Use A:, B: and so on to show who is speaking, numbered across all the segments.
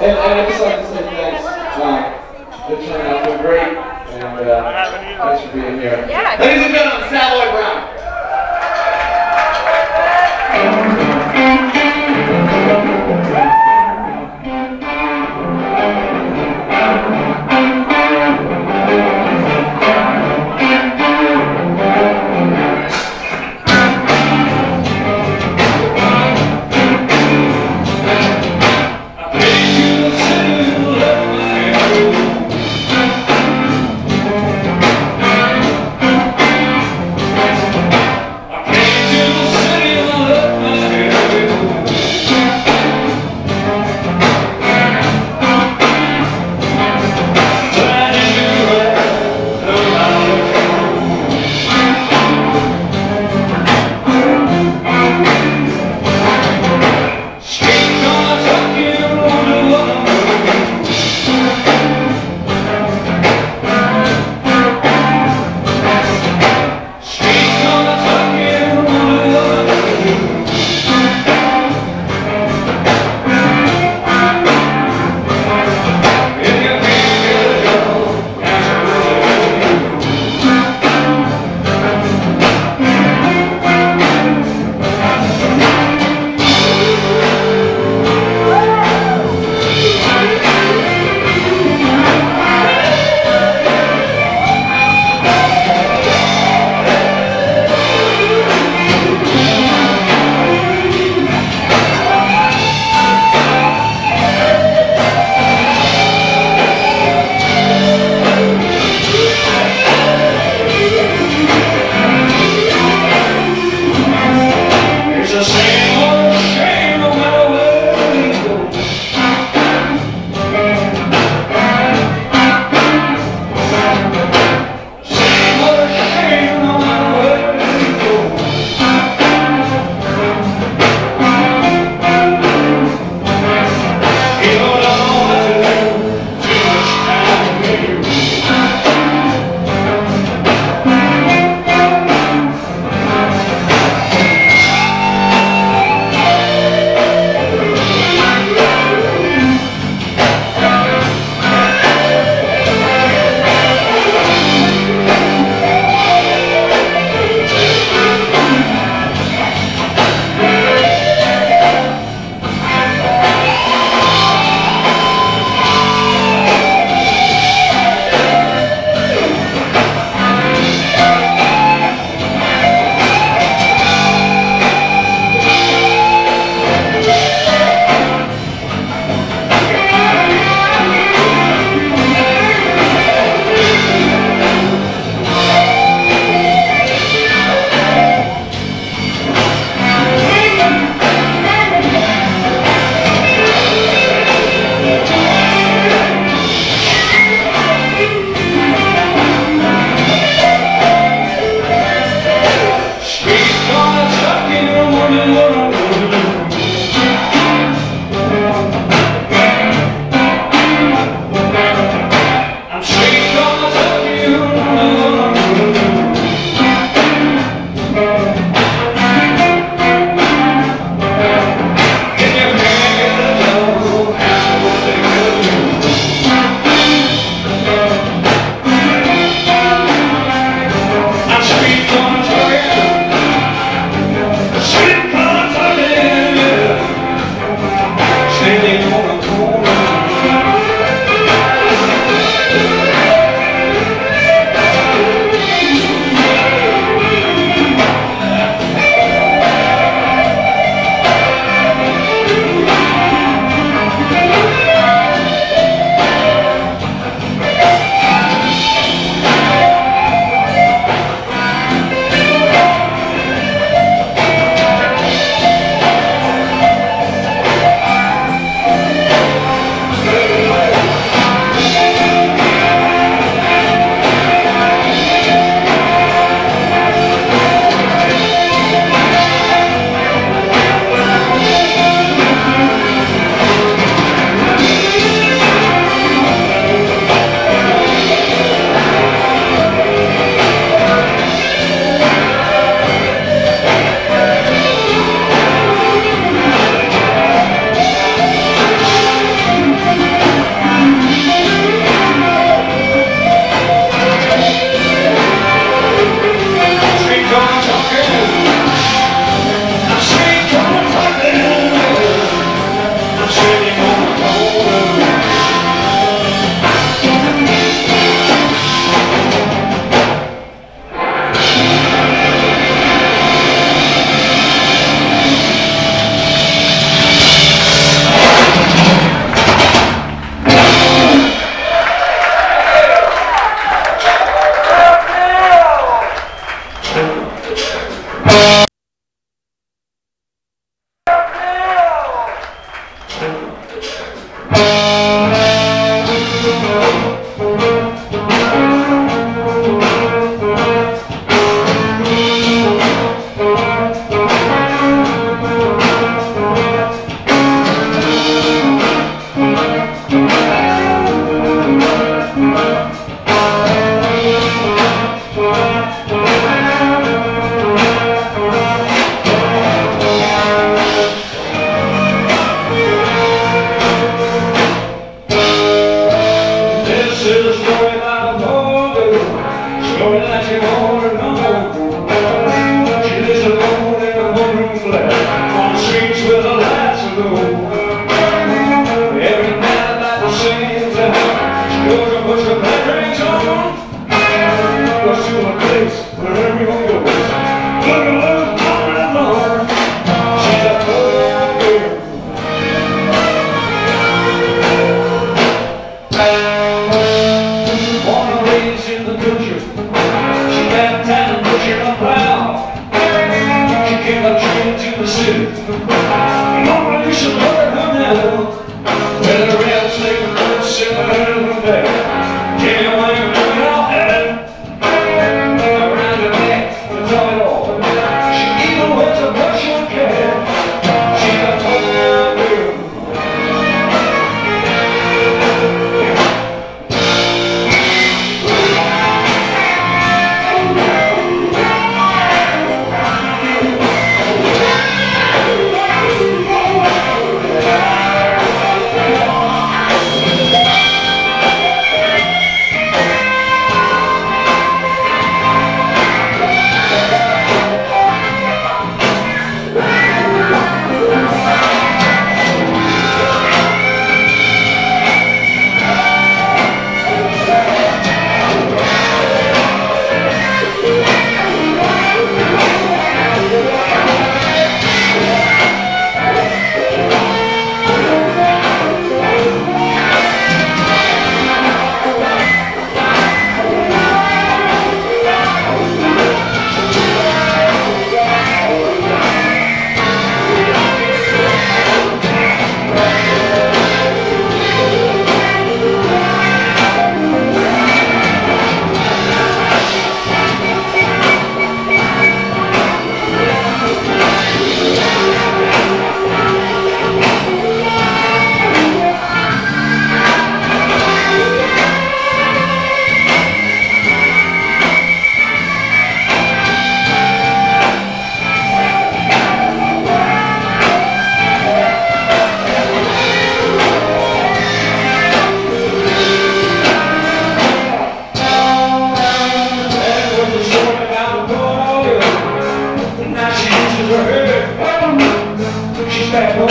A: And I'd just like to say thanks. The turnout's been great, and thanks for being here.
B: Yeah.
A: Ladies and gentlemen, Savoy Brown. I paid you the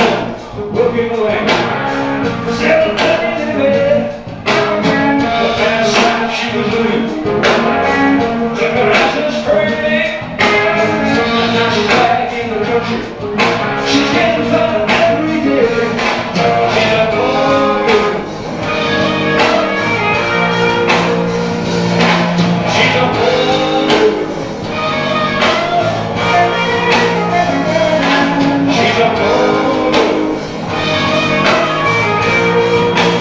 A: Looking away, still living in bed. The last time she was living, took her out to the spring day. And now she's back in the country. She's getting fun every day. She's a poor girl. She's a poor girl. She's a poor girl.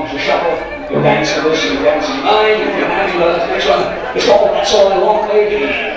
A: songs to shuffle. You'll dance to this, you'll dance in your mind. If you're happy about the next one, it's called That's All I Want, Lady.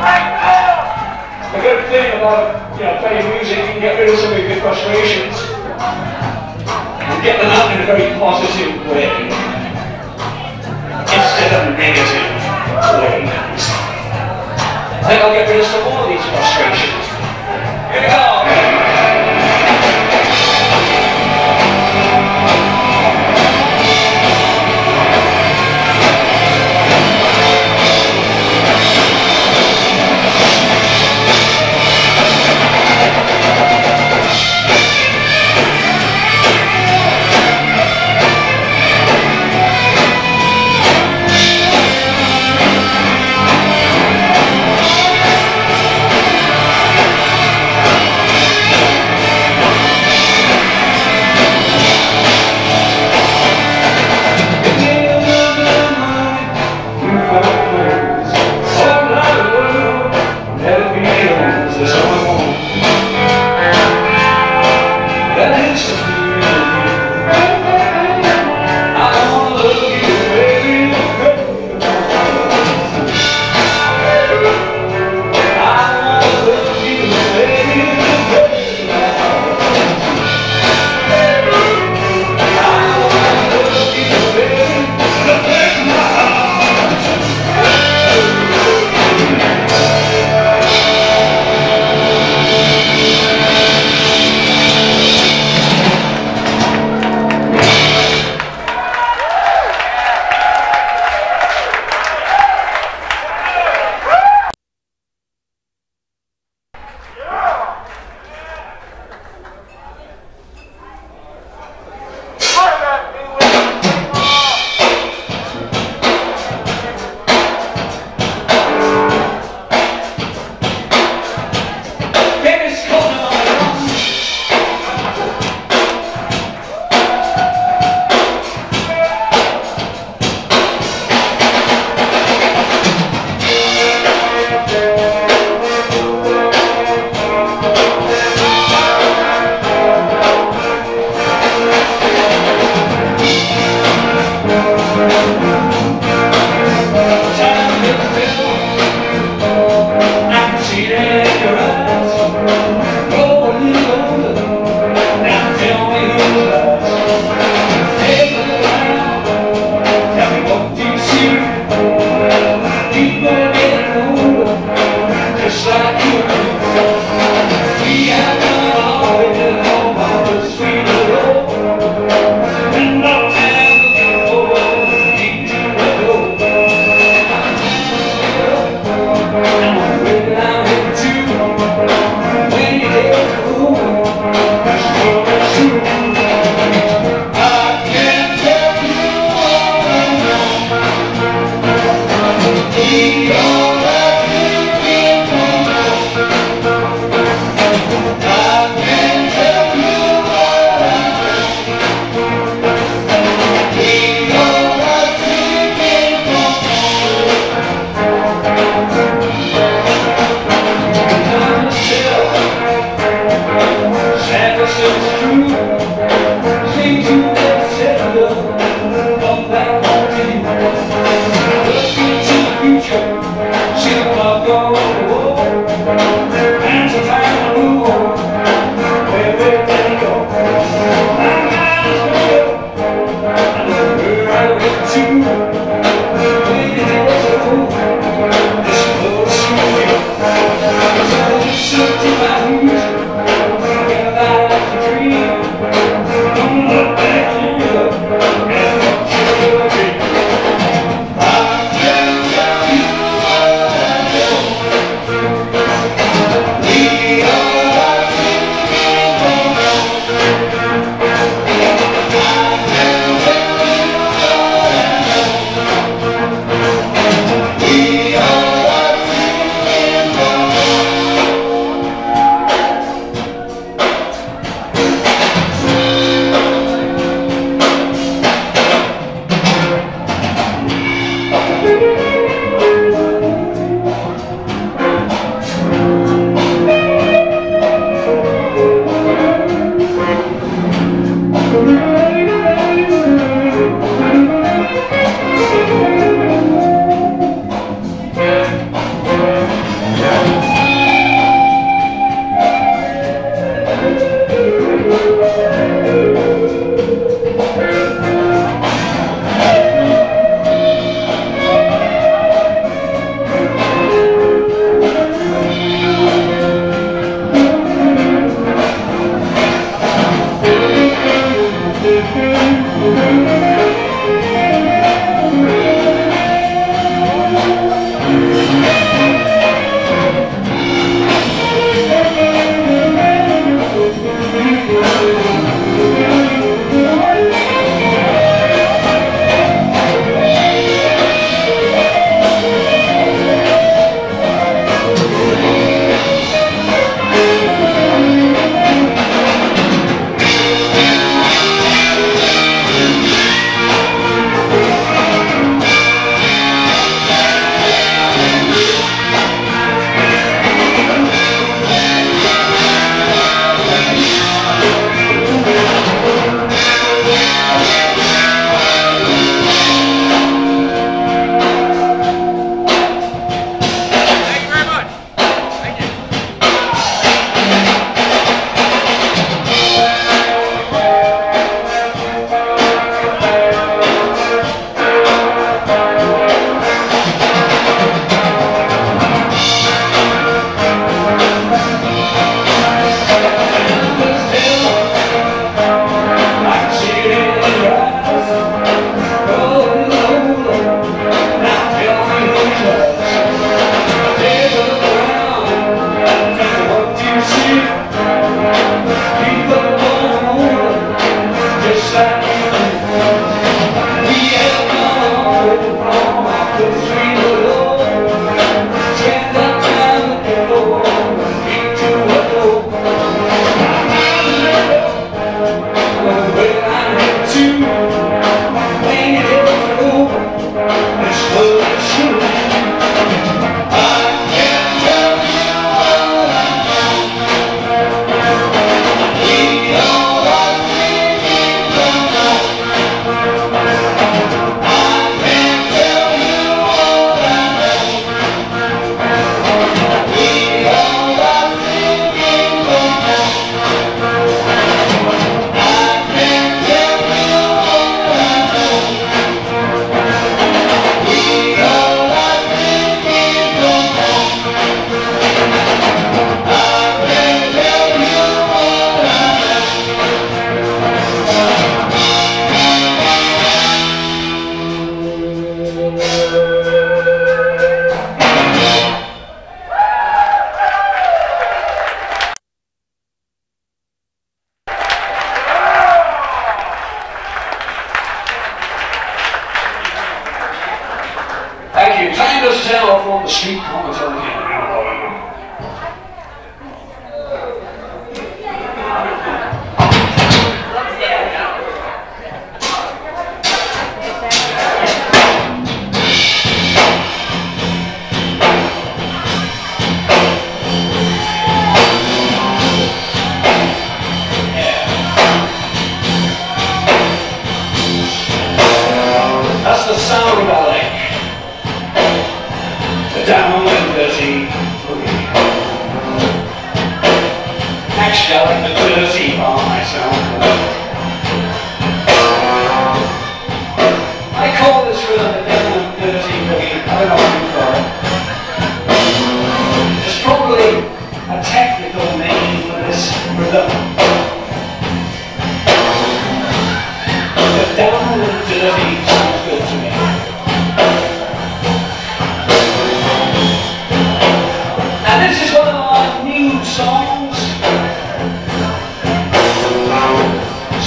A: about, playing music, you can get rid of some of your frustrations. and get them out in a very positive way, instead of negative ways. I think I'll get rid of some more of these frustrations. Here we go! True.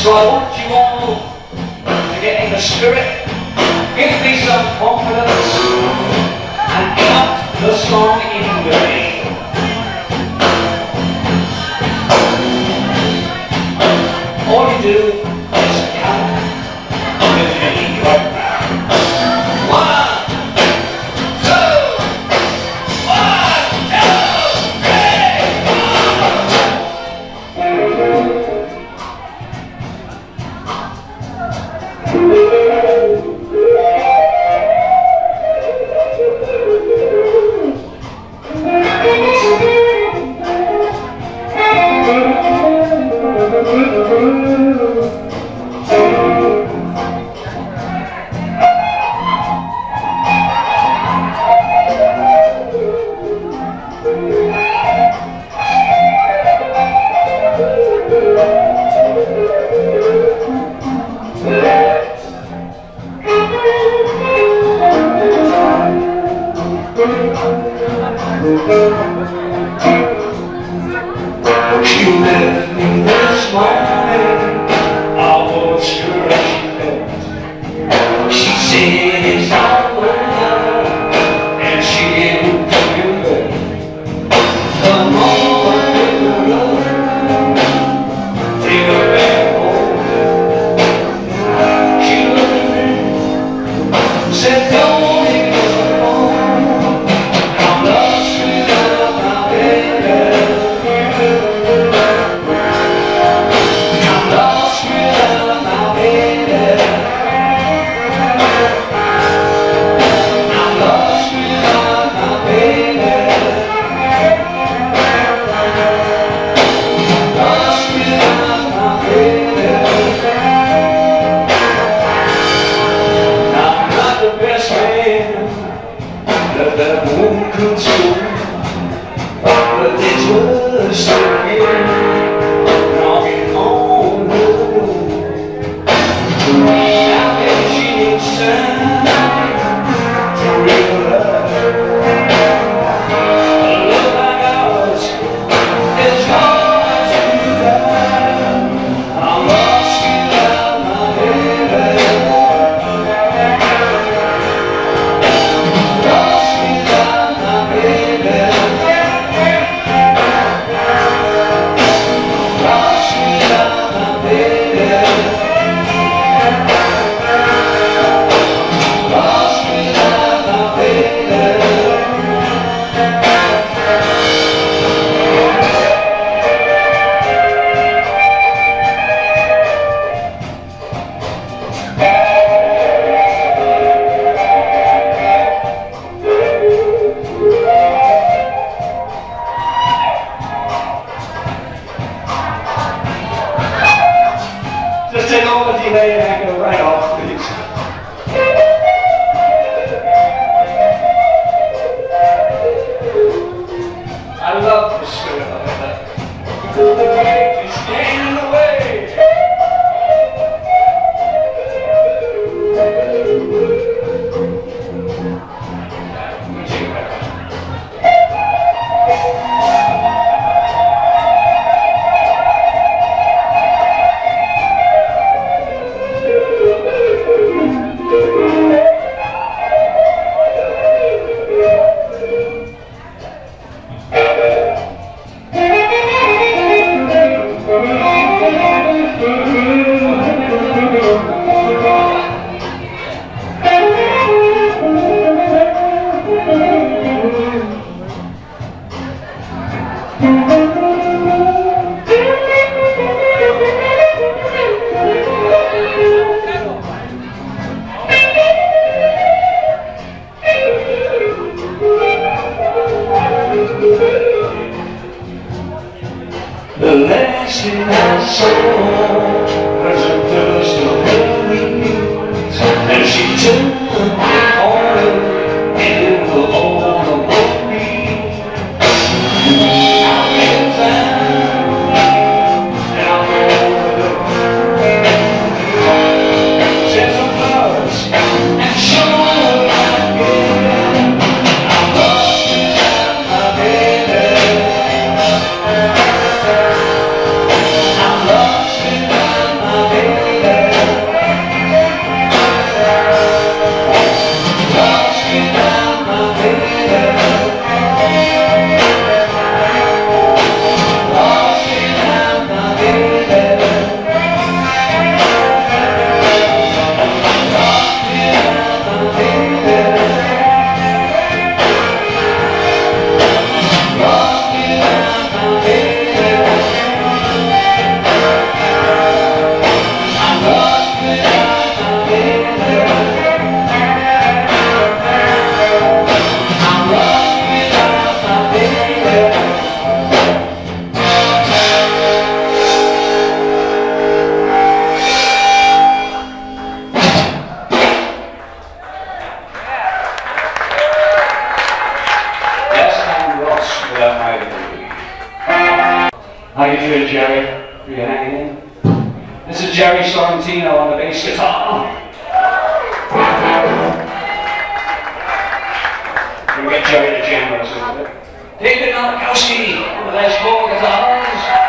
A: So I want you all to get in the spirit, give me some confidence, and count the song in with me. All you do is count with me right now. 1, 2, She left me this morning, I was sure she left. She said it's all over, and she ain't coming back. Come on, little love, take her back home. She looked at me, said don't leave her alone. I'm lost without my baby. That won't console, but this was still here, knocking on the door. Now that she needs time to realize a love like ours is hard to die. I'm lost without my baby. Just take all the delay and I go right off, please. I love this spirit of it. It's getting in the way. This is Jerry Sorrentino on the bass guitar. We'll get Jerry to jam with us a little bit. David Nowakowski on the Les Paul guitars.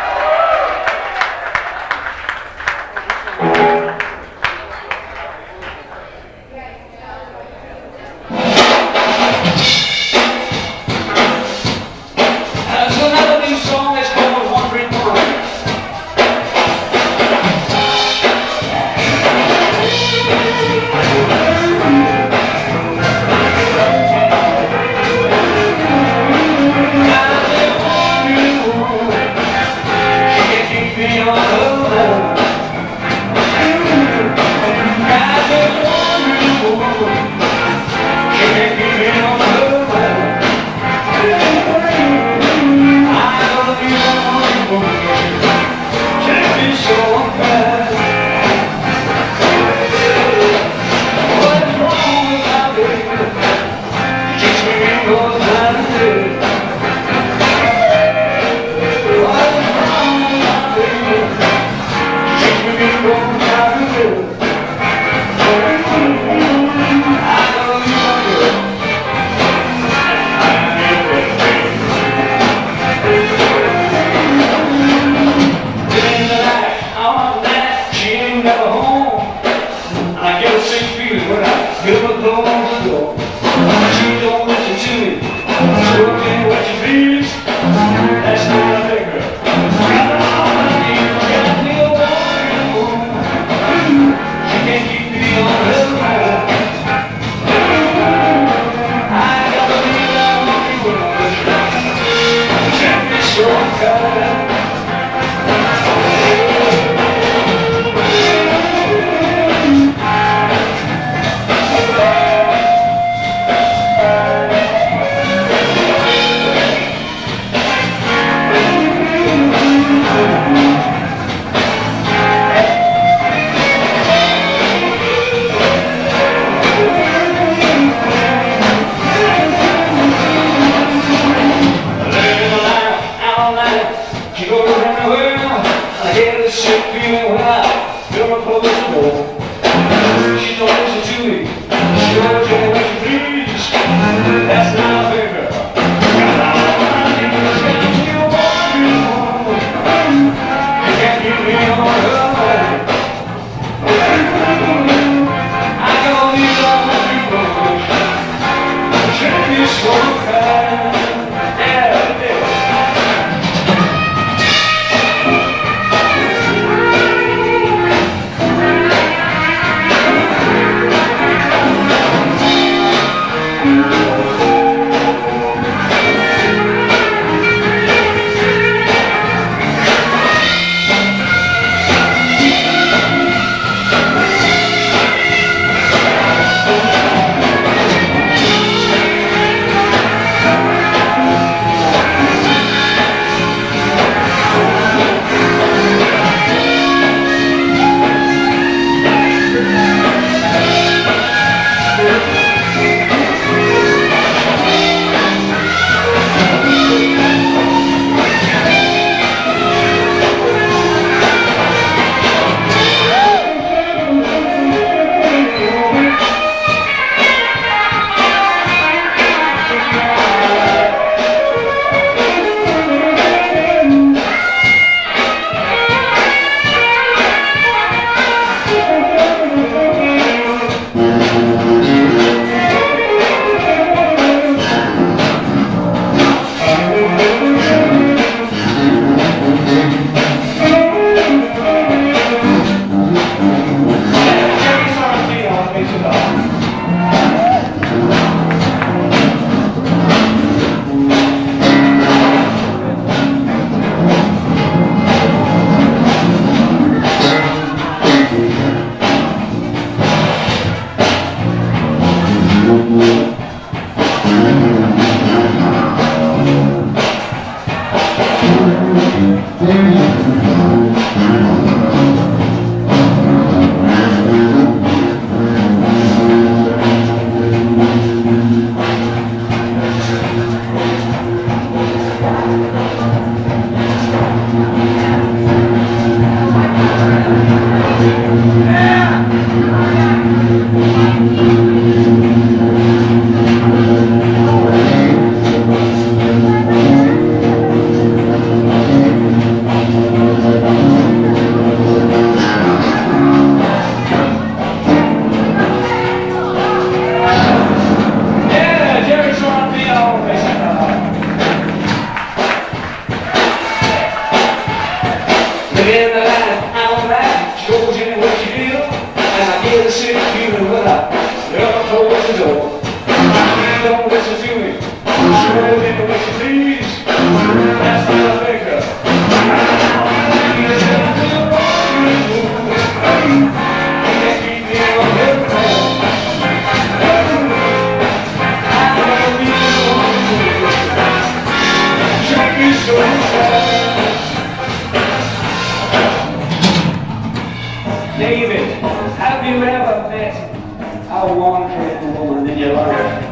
A: David, have you ever met a wandering woman in your life?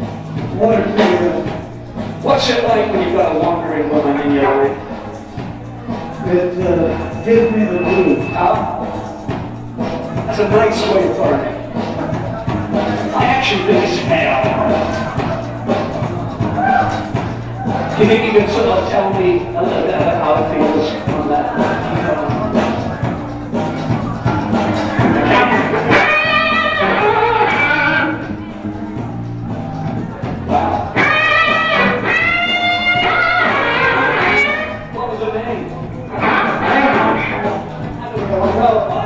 A: What's it like when you've got a wandering woman in your life?
B: It gives me the blues.
A: That's a nice way of putting it. I actually really smell. Do you think you can sort of tell me a little bit about how it feels from that? Wow. What was her name? I don't know.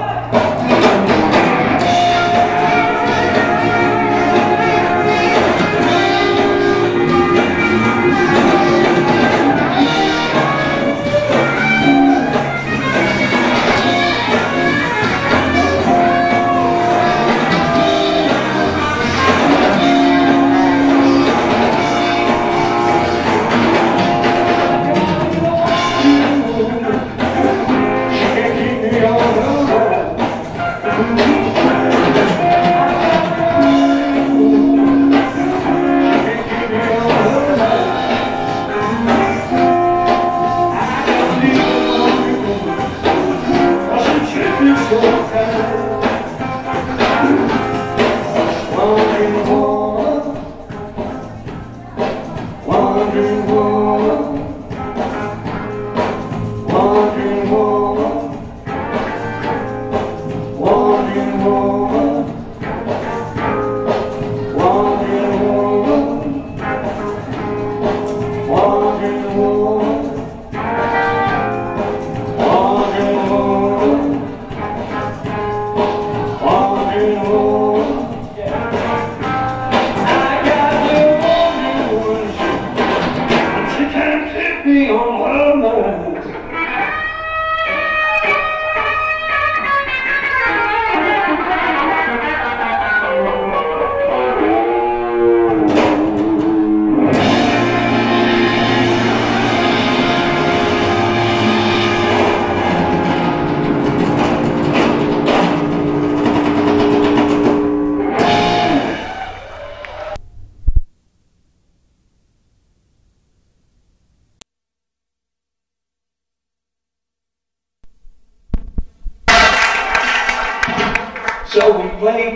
A: So we played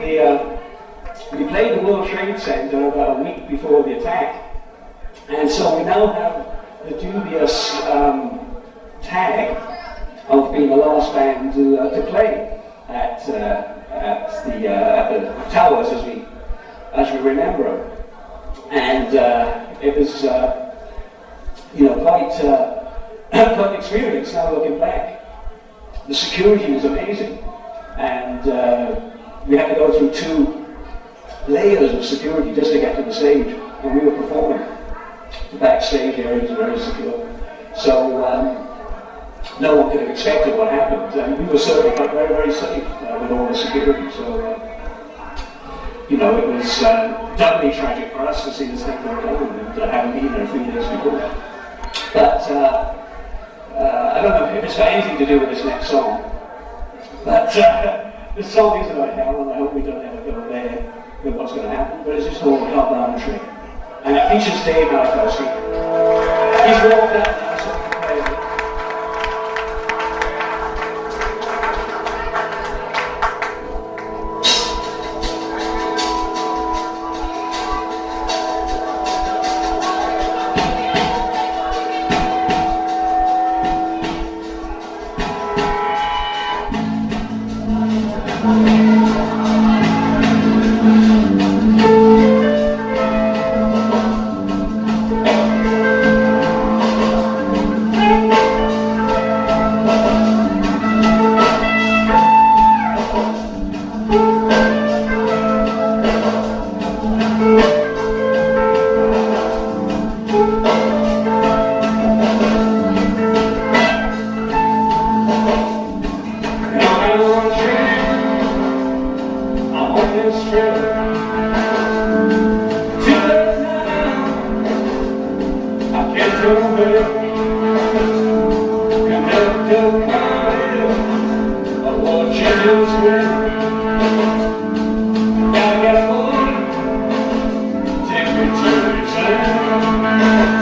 A: the World Trade Center about a week before the attack, and so we now have the dubious tag of being the last band to play at the towers as we remember them, and it was quite an experience now looking back. The security was amazing. And we had to go through 2 layers of security just to get to the stage, and we were performing. The backstage area was very secure, so no one could have expected what happened. And we were certainly felt very, very safe with all the security. So it was doubly tragic for us to see this thing go down, and having been there a few days before. But I don't know if it's got anything to do with this next song. But this song is about hell, and I hope we don't ever go there with what's going to happen. But it's just called Hell Bound Tree. And it features Dave Malkowski. He's walked out now, so we can play it. feels good. Gotta get home, take me to the town.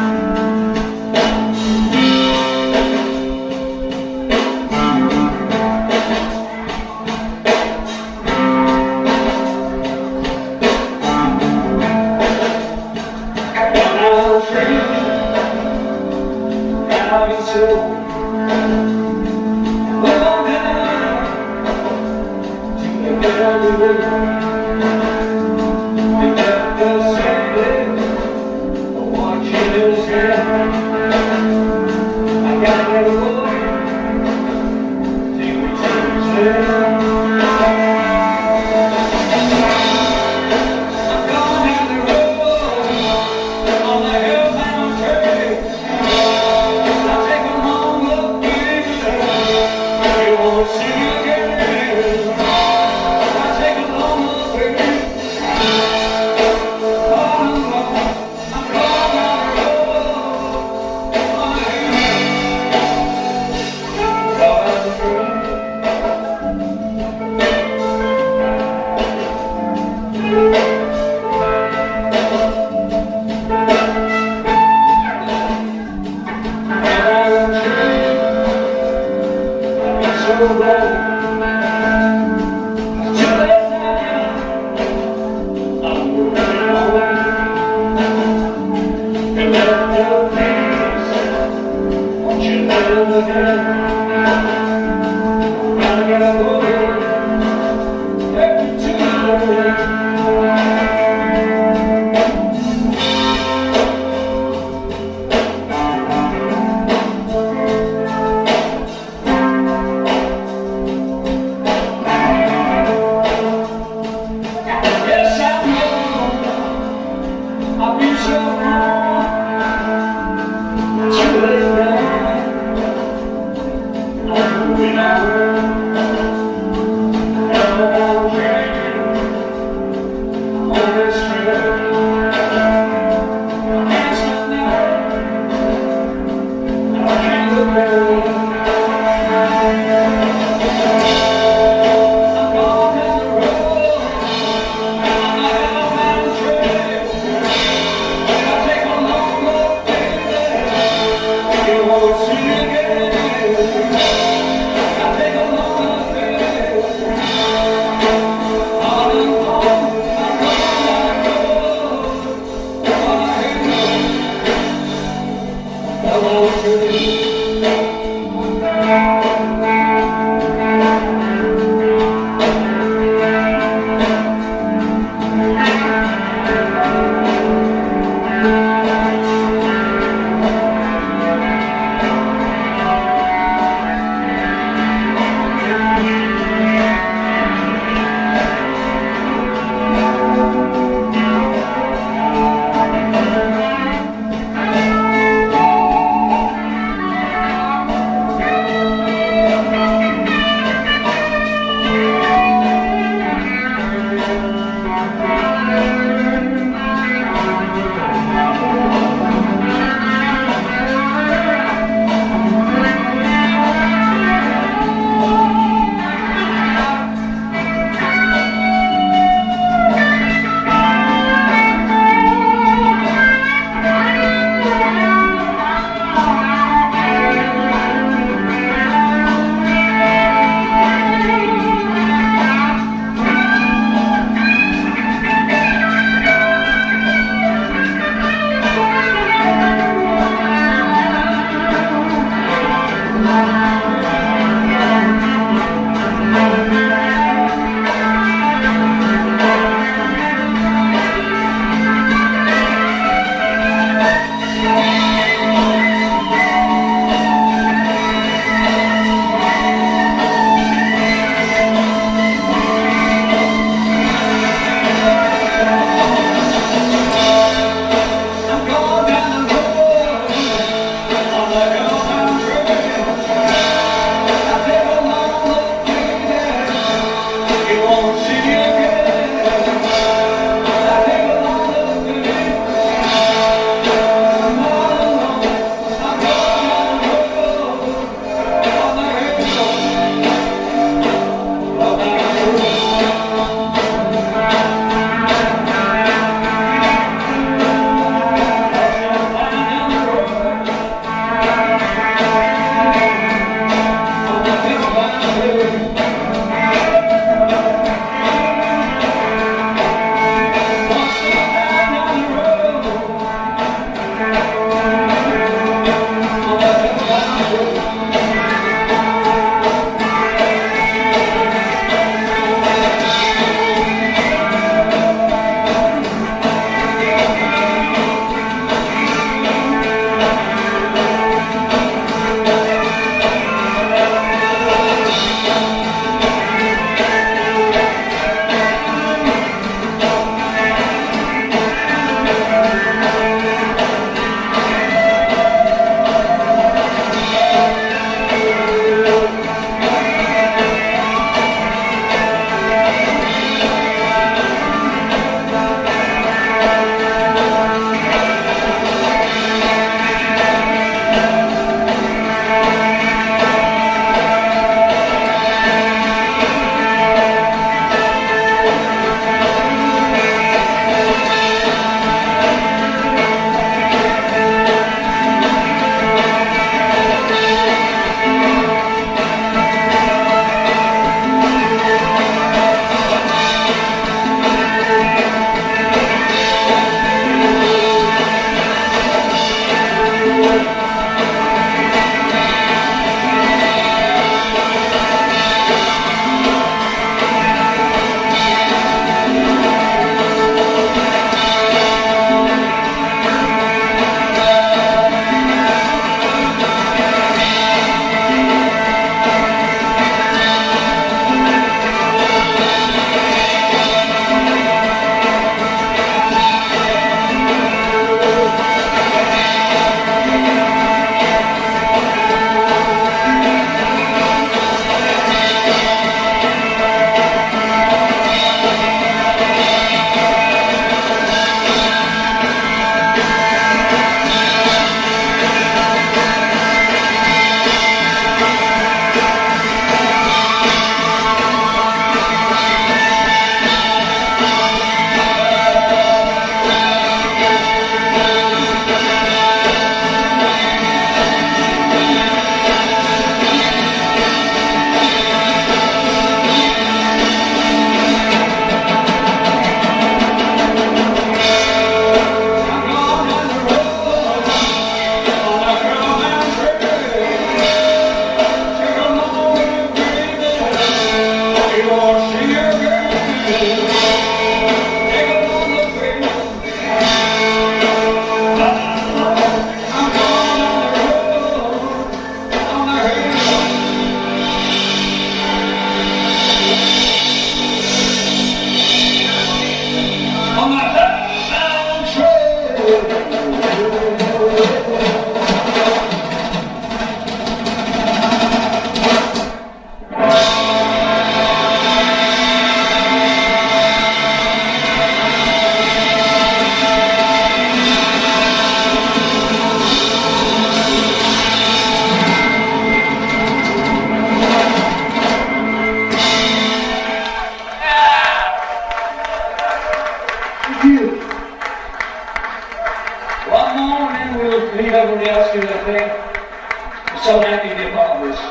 A: One more and then we'll leave everybody else do their thing. I'm so happy to be a part of this.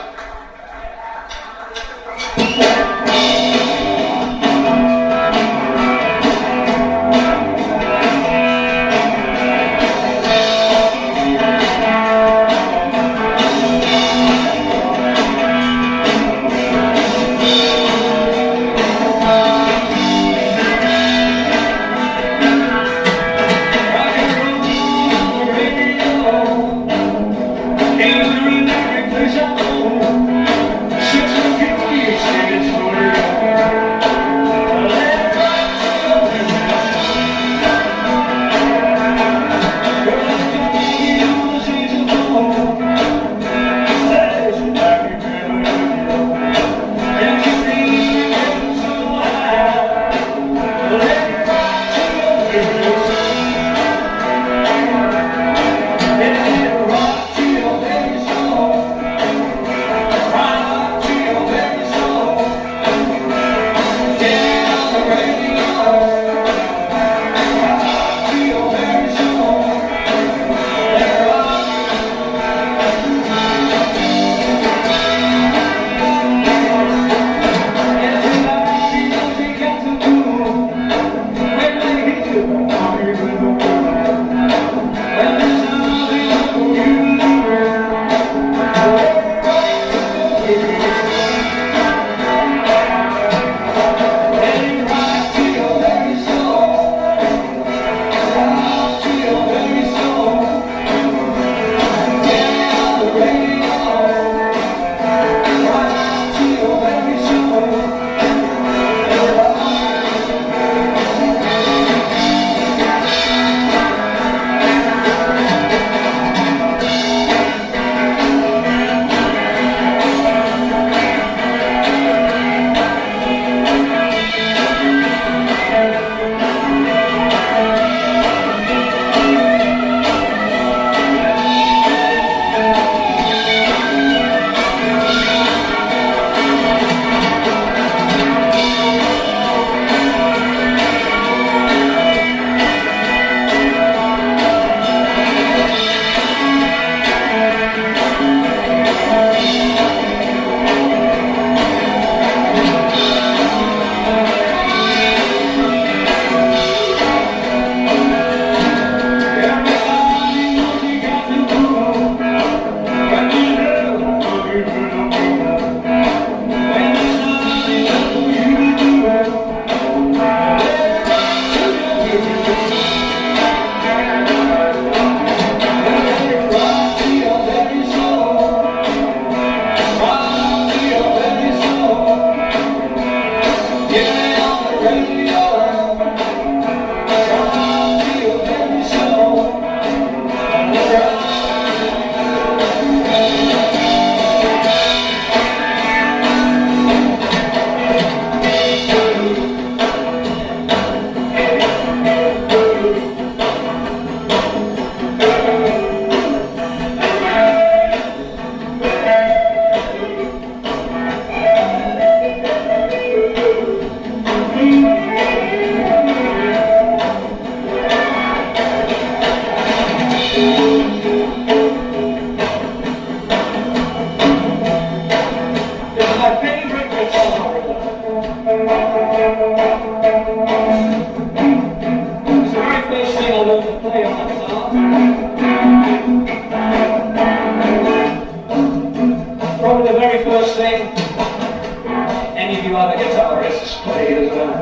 A: few other guitarists played as well.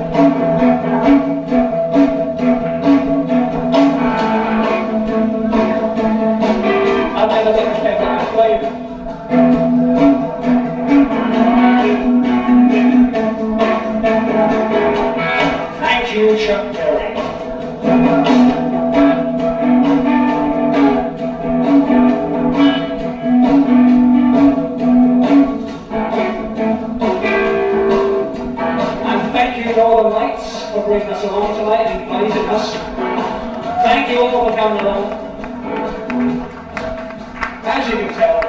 A: I've never been clever at playing. Thank you, Chuck Berry. All the lights for bringing us along tonight and inviting us. Thank you all for coming along. As you can tell,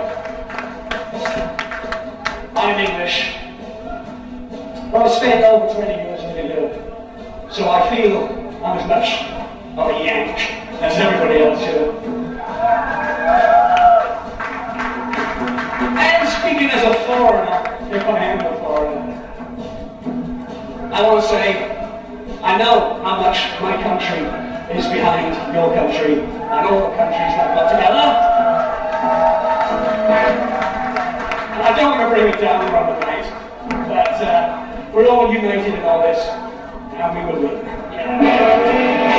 A: I'm English. Well, I've spent over 20 years in Europe, so I feel I'm as much of a Yank as everybody else here. And speaking as a foreigner, if I am a foreigner, I want to say, I know how much my country is behind your country and all the countries that got together. And I don't want to bring it down on the night, but we're all united in all this, and we will win. Yeah.